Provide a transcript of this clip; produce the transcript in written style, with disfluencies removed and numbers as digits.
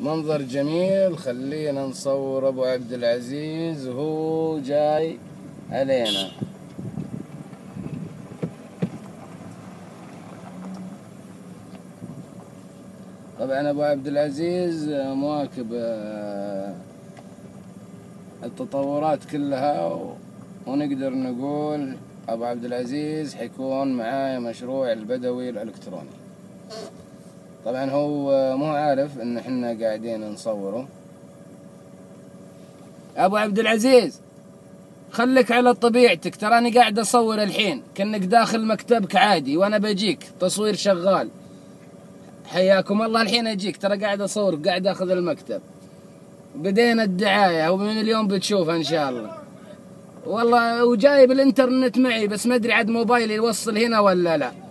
منظر جميل. خلينا نصور ابو عبد العزيز وهو جاي علينا. طبعا ابو عبد العزيز مواكب التطورات كلها، ونقدر نقول ابو عبد العزيز حيكون معايا مشروع البدوي الالكتروني. طبعا هو مو عارف ان احنا قاعدين نصوره. ابو عبد العزيز خليك على طبيعتك، تراني قاعد اصور الحين كأنك داخل مكتبك عادي، وانا بجيك تصوير شغال. حياكم الله. الحين اجيك، ترى قاعد اصور، قاعد اخذ المكتب. بدينا الدعاية ومن اليوم بتشوفها ان شاء الله. والله وجايب الانترنت معي، بس ما ادري عاد موبايلي يوصل هنا ولا لا.